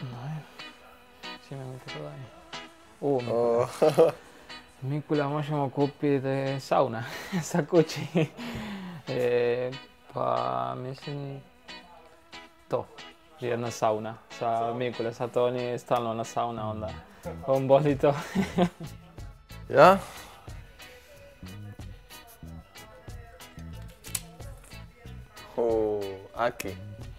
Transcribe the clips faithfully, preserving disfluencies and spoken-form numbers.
Sime mi tako dalje. U, O, Mikula možemo kupiti sauna sa kući. E, pa mislim to. Jedna sauna sa Mikule, sad to nije stalno na sauna, onda on boli to. ja? O, Aki.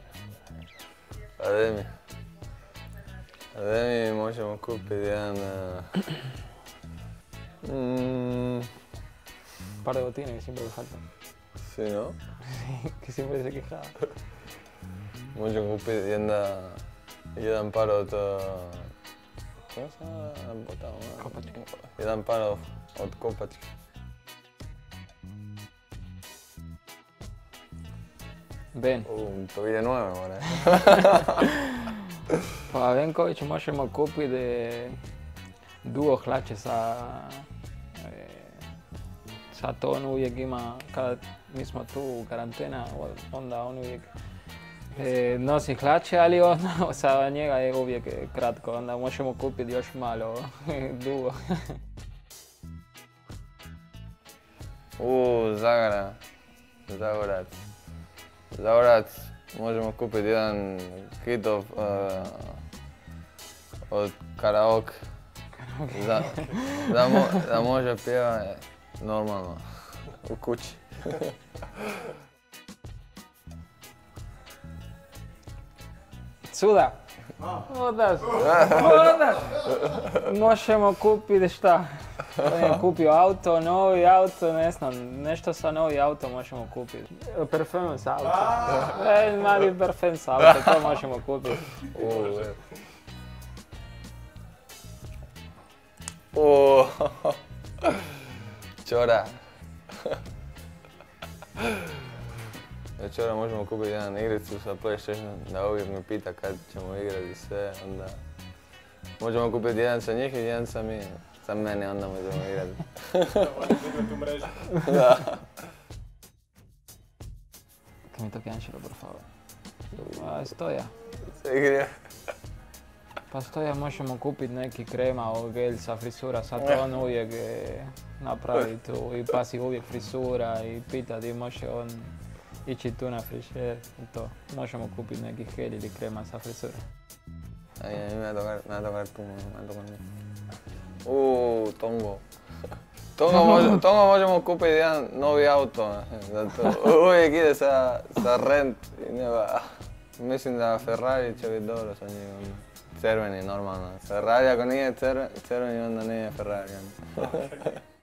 A de mi. A de mi možemo kupiti jedan... Uh, mm, Par de botines que siempre le faltan. sí, ¿no? Que siempre se quejaba. Možemo kupiti jedna, jedan par od... Uh, kako se zove? Kopačke. Jedan par od, od kopačke. Ben. Uh, to viene nuevo, more. Pa Venković možemo kupiti duo hlače sa... E, sad on uvijek ima, kada mi smo tu u karantena, onda on uvijek e, nosi hlače, ali on, sa njega je uvijek kratko, onda možemo kupiti još malo dugo. U, Zagora. Zagorac. Zagorac, možemo kupiti jedan kitov uh, od karaoke. Da, da, mo, da može pjeva normalno, u kući. Cuda! Odaš! Odaš! Možemo kupiti šta? On je kupio auto, novi auto, ne znam, nešto sa novi auto možemo kupiti. Parfum sa auto. E, mali parfum sa auto, to možemo kupiti. U, U, Čora. Čora možemo kupiti jedan igricu sa PlayStation, da uvijek me pita kad ćemo igrati sve, onda... Možemo kupiti jedan sa njih i jedan sa mi. Sa mene, onda možemo igrati. Tu mrežu. Da. Che mi tocchi Angelo, per favore. Pa stoja. Se igra. Pa stoja možemo kupiti neki krema o gel sa frisura, sad on uvijek e, napravi tu i pasi uvijek frisura i pita di može on ići tu na frišer i to. Možemo kupiti neki gel ili krema sa frisura. Ay, a mí me va a tocar, me va a tocar tú, me va a tocar mí. Uh, Tongo. Tongo, mož, Tongo možemo kupiti jedan novi auto, zato uvijek ide sa, sa rent i nema. Mislim da Ferrari će biti dobro sa njim. Crveni, normalno. Ferrari ako nije crveni, onda nije Ferrari.